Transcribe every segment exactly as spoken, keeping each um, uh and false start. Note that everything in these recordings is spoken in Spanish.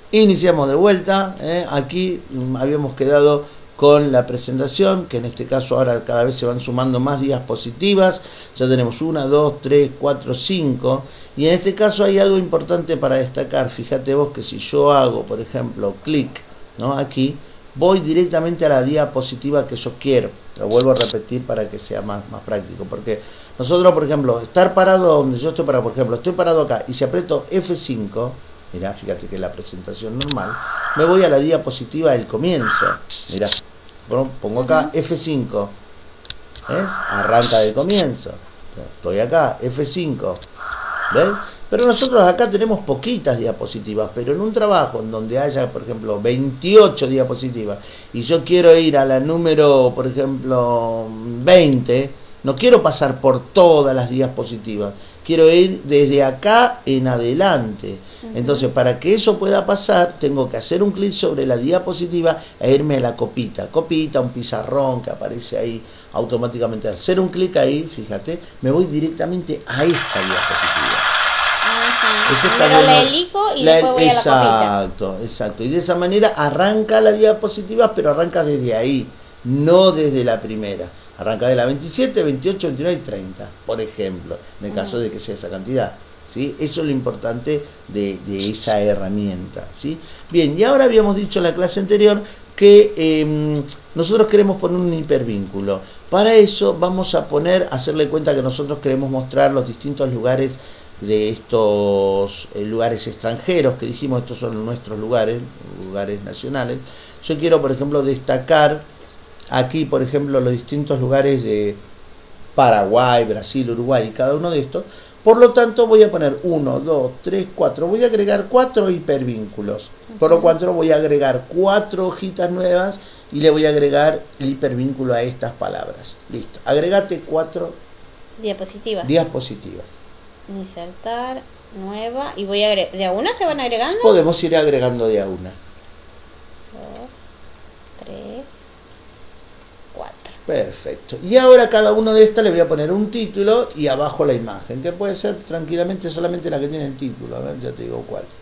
Iniciamos de vuelta, ¿eh? Aquí mm, habíamos quedado con la presentación, que en este caso ahora cada vez se van sumando más diapositivas. Ya tenemos una, dos, tres, cuatro, cinco. Y en este caso hay algo importante para destacar. Fíjate vos que si yo hago, por ejemplo, clic, ¿no? Aquí, voy directamente a la diapositiva que yo quiero. Lo vuelvo a repetir para que sea más, más práctico. Porque nosotros, por ejemplo, estar parado donde yo estoy parado, por ejemplo, estoy parado acá y si aprieto F cinco... Mirá, fíjate que es la presentación normal. Me voy a la diapositiva del comienzo. Mirá, pongo acá F cinco. ¿Ves? Arranca de comienzo. Estoy acá, F cinco. ¿Ves? Pero nosotros acá tenemos poquitas diapositivas, pero en un trabajo en donde haya, por ejemplo, veintiocho diapositivas, y yo quiero ir a la número, por ejemplo, veinte, no quiero pasar por todas las diapositivas. Quiero ir desde acá en adelante. Uh-huh. Entonces, para que eso pueda pasar, tengo que hacer un clic sobre la diapositiva e irme a la copita. Copita, un pizarrón que aparece ahí automáticamente. Hacer un clic ahí, fíjate, me voy directamente a esta diapositiva. Ajá. Eso está Pero bueno. la elijo y la, después voy exacto, a la copita. Exacto, exacto. Y de esa manera arranca la diapositiva, pero arranca desde ahí, no desde la primera. Arranca de la veintisiete, veintiocho, veintinueve y treinta, por ejemplo, en el caso de que sea esa cantidad, ¿sí? Eso es lo importante de, de esa herramienta, ¿sí? Bien, y ahora habíamos dicho en la clase anterior que eh, nosotros queremos poner un hipervínculo. Para eso vamos a poner, hacerle cuenta que nosotros queremos mostrar los distintos lugares de estos eh, lugares extranjeros, que dijimos estos son nuestros lugares, lugares nacionales. Yo quiero, por ejemplo, destacar aquí, por ejemplo, los distintos lugares de Paraguay, Brasil, Uruguay y cada uno de estos. Por lo tanto, voy a poner uno, dos, tres, cuatro. Voy a agregar cuatro hipervínculos. Por lo cual voy a agregar cuatro hojitas nuevas y le voy a agregar el hipervínculo a estas palabras. Listo. Agregate cuatro diapositivas. diapositivas. Insertar, nueva. Y voy a agregar. ¿De a una se van agregando? Podemos ir agregando de a una. Dos, tres. Perfecto. Y ahora cada uno de estas le voy a poner un título y abajo la imagen, que puede ser tranquilamente solamente la que tiene el título. A ver, ya te digo cuál.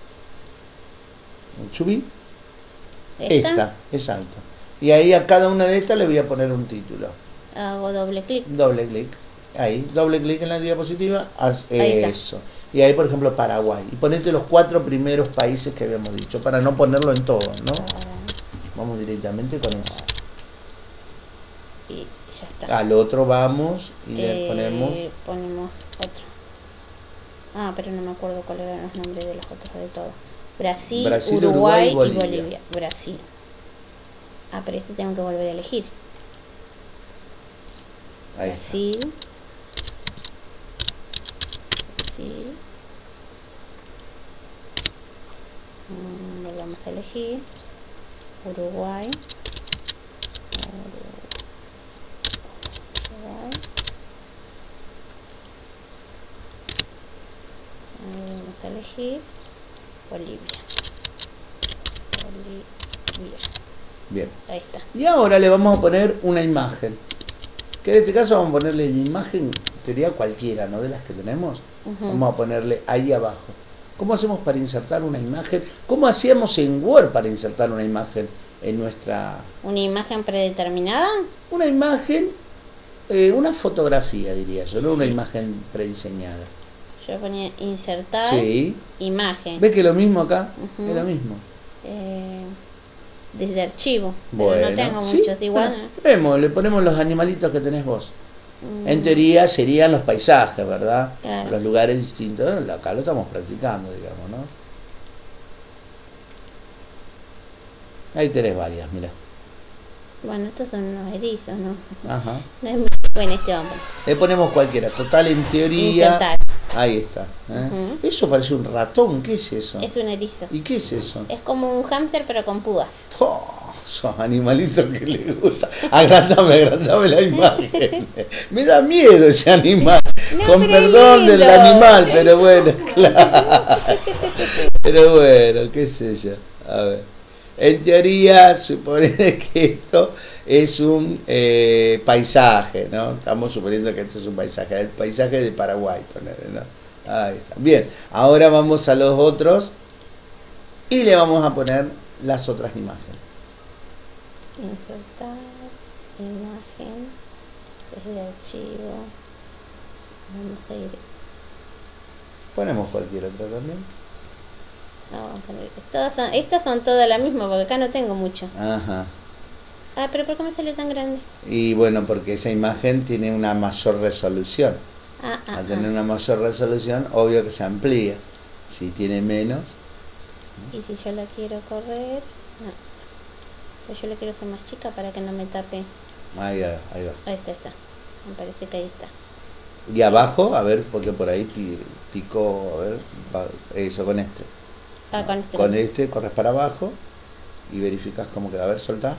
Subí. ¿Esta? Esta, exacto. Y ahí a cada una de estas le voy a poner un título. Hago doble clic. Doble clic. Ahí, doble clic en la diapositiva. Haz ahí eso. Está. Y ahí, por ejemplo, Paraguay. Y ponete los cuatro primeros países que habíamos dicho, para no ponerlo en todo, ¿no? Vamos directamente con eso. Y ya está. Al otro vamos y eh, le ponemos ponemos otro. Ah, pero no me acuerdo cuáles eran los nombres de los otros de todo. Brasil, Brasil, Uruguay, Uruguay y y Bolivia. Bolivia. Brasil. Ah, pero este tengo que volver a elegir. Ahí Brasil. Está. Brasil. Mm, lo vamos a elegir. Uruguay. Vamos a elegir Bolivia. Bolivia. Bien. Ahí está. Y ahora le vamos a poner una imagen. Que en este caso vamos a ponerle la imagen, en teoría cualquiera, ¿no? De las que tenemos. Uh-huh. Vamos a ponerle ahí abajo. ¿Cómo hacemos para insertar una imagen? ¿Cómo hacíamos en Word para insertar una imagen en nuestra... ¿Una imagen predeterminada? Una imagen, eh, una fotografía diría yo, no una imagen prediseñada. Yo ponía insertar, sí. Imagen. ¿Ves que lo mismo acá? Uh-huh. Es lo mismo. Eh, desde archivo, bueno, pero no tengo ¿sí? muchos igual. Bueno, vemos, le ponemos los animalitos que tenés vos. Mm. En teoría serían los paisajes, ¿verdad? Claro. Los lugares distintos. Acá lo estamos practicando, digamos, ¿no? Ahí tenés varias, mira. Bueno, estos son unos erizos, ¿no? Ajá. No es muy bueno este hombre. Le ponemos cualquiera. Total, en teoría... Insertar. Ahí está. ¿eh? Uh-huh. Eso parece un ratón. ¿Qué es eso? Es un erizo. ¿Y qué es eso? Es como un hámster, pero con púas. Oh, esos animalitos que le gusta. Agrandame, agrandame la imagen. Me da miedo ese animal. No, con perdón lindo. Del animal, pero bueno, claro. Pero bueno, qué sé yo. A ver. En teoría, supone que esto es un eh, paisaje, ¿no? Estamos suponiendo que esto es un paisaje, el paisaje de Paraguay, ponele, ¿no? Ahí está. Bien, ahora vamos a los otros. y le vamos a poner las otras imágenes. Insertar imagen desde archivo. Vamos a ir. Ponemos cualquier otra también. No, vamos a poner. Todas son, estas son todas las mismas porque acá no tengo mucho. Ajá. Ah, pero ¿por qué me salió tan grande? Y bueno, porque esa imagen tiene una mayor resolución. Ah, ah, Al tener ah. una mayor resolución, obvio que se amplía. Si tiene menos, Y si yo la quiero correr, no. Pues yo la quiero hacer más chica para que no me tape. ahí va, ahí va. Ahí está, está. Me parece que ahí está. Y abajo, a ver, porque por ahí pi- picó, a ver, va- eso con este. Ah, con este. Con este corres para abajo y verificas cómo queda. A ver, soltá.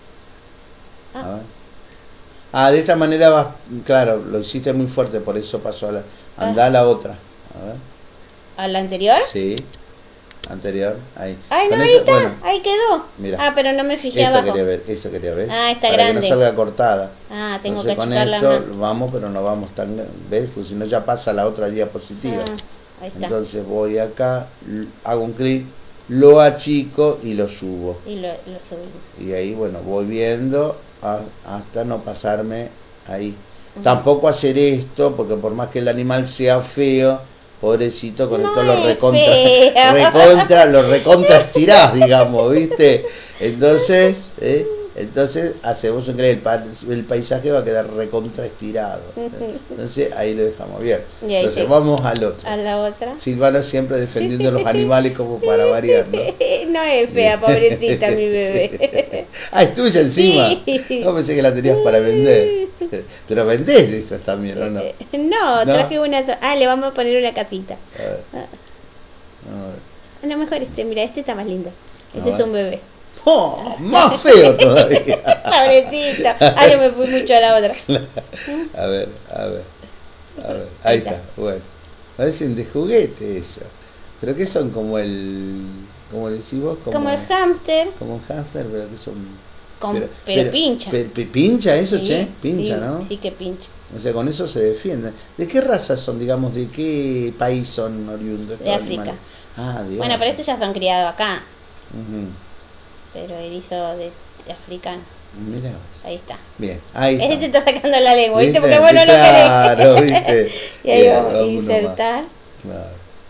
A Ah, ver. Ah, de esta manera vas, claro, lo hiciste muy fuerte, por eso pasó a la... Andá a la otra. A ver. ¿a la anterior? Sí. Anterior, ahí. Ay, no, Con ahí esto- está. bueno, Ahí quedó. mira. Ah, pero no me fijé Esto abajo. quería ver, eso quería ver. Ah, está Para grande. que no salga cortada. Ah, tengo Entonces que con achicarla esto más. vamos, pero no vamos tan... ¿Ves? Pues si no ya pasa a la otra diapositiva. Ah, ahí está. Entonces voy acá, l- hago un clic, lo achico y lo subo. Y lo, lo subimos. Y ahí, bueno, voy viendo a- hasta no pasarme ahí. Ujú. Tampoco hacer esto, porque por más que el animal sea feo, pobrecito, con No esto lo es recontra, feo. recontra, lo recontra estirás, digamos, ¿viste? Entonces, ¿eh? Entonces hacemos un clic, el, pa- el paisaje va a quedar recontra estirado. Entonces ahí lo dejamos bien. Y ahí Entonces sí. vamos al otro. A la otra. Silvana siempre defendiendo a los animales como para variar, ¿no? No es fea, pobrecita mi bebé. Ah, es tuya encima. Sí. No pensé que la tenías para vender. Pero vendés esas también, ¿o no? No, ¿No? traje una. so- Ah, le vamos a poner una casita. A ver. Ah, A ver. a lo mejor este, mira, este está más lindo. A Este es ver. un bebé. ¡Oh! ¡Más feo todavía! Pobrecito. Ah, yo me fui mucho a la otra. A ver, a ver. A ver. Ahí está. Bueno. Parecen de juguete eso. Pero que son como el. Como decís vos, como, Como el hámster, como un hámster, pero que son. con- pero, pincha. pe- pe- pincha eso, Sí, che. Pincha, sí, ¿no? Sí que pincha. O sea, con eso se defienden. ¿De qué raza son, digamos? ¿De qué país son oriundos? De estos África. animales? Ah, de Bueno, pero estos ya son criados acá. Ujú. Pero erizo de, de africano. Mirá vos. Ahí está. Bien, ahí está. Ese te está sacando la lengua, ¿viste? ¿Viste? Porque bueno, no Claro, querés. ¿viste? Y ahí Bien, vamos a va uno insertar. más. Claro.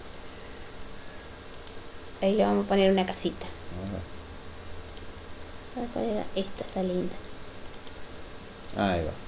Ahí le vamos a poner una casita. Ajá. Vamos a poner esta, está linda. Ahí va.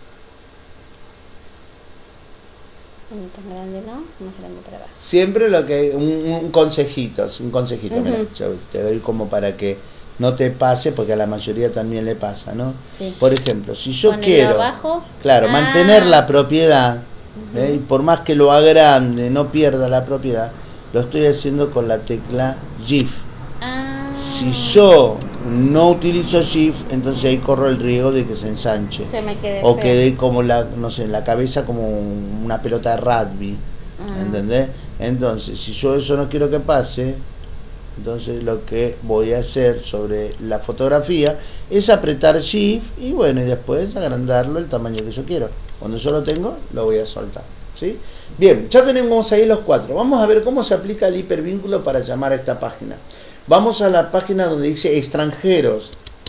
No tan grande, ¿no? Más grande para abajo. Siempre lo que un, un consejito, un consejito, mira, Ujú. yo te doy como para que no te pase, porque a la mayoría también le pasa, ¿no? Sí. Por ejemplo, si yo Ponerlo quiero, abajo. claro, Ah. mantener la propiedad, ¿eh? Ujú. Y por más que lo agrande, no pierda la propiedad, lo estoy haciendo con la tecla Shift. Ah. Si yo no utilizo Shift, entonces ahí corro el riesgo de que se ensanche. Se me quede O feo. quede como la, no sé, en la cabeza como una pelota de rugby. Ah. ¿Entendés? Entonces, si yo eso no quiero que pase, entonces lo que voy a hacer sobre la fotografía es apretar Shift y bueno, y después agrandarlo el tamaño que yo quiero. Cuando yo lo tengo, lo voy a soltar. ¿Sí? Bien, ya tenemos ahí los cuatro. Vamos a ver cómo se aplica el hipervínculo para llamar a esta página. Vamos a la página donde dice extranjeros.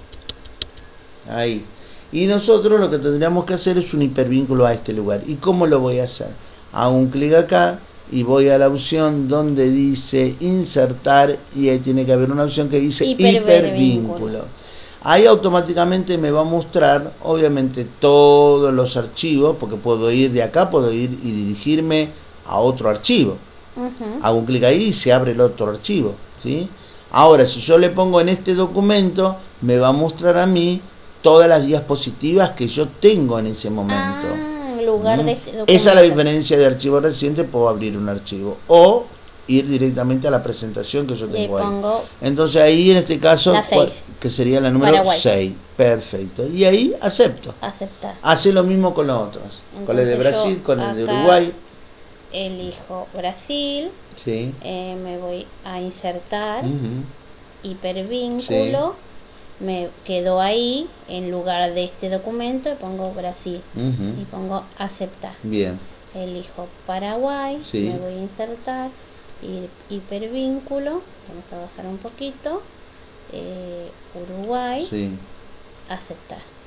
Ahí. Y nosotros lo que tendríamos que hacer es un hipervínculo a este lugar. ¿Y cómo lo voy a hacer? Hago un clic acá y voy a la opción donde dice insertar y ahí tiene que haber una opción que dice Hipervínculo. hipervínculo. Ahí automáticamente me va a mostrar obviamente todos los archivos, porque puedo ir de acá, puedo ir y dirigirme a otro archivo. Ujú. Hago un clic ahí y se abre el otro archivo, ¿sí? Ahora, si yo le pongo en este documento, me va a mostrar a mí todas las diapositivas que yo tengo en ese momento. Ah, en lugar ¿Mm? de este documento. Esa es la diferencia de archivo reciente, puedo abrir un archivo o ir directamente a la presentación que yo Le tengo ahí. pongo Entonces ahí en este caso, La ¿cuál? seis. Que sería la número Paraguay. seis. Perfecto. Y ahí acepto. aceptar. Hace lo mismo con los otros. Con el de Entonces Brasil, yo con el de acá Uruguay. Elijo Brasil, Sí. eh, me voy a insertar, Ujú. hipervínculo, me quedo ahí en lugar de este documento y pongo Brasil Ujú. y pongo aceptar. Bien. Elijo Paraguay, Sí. me voy a insertar, hi- hipervínculo, vamos a bajar un poquito, eh, Uruguay, Sí. aceptar.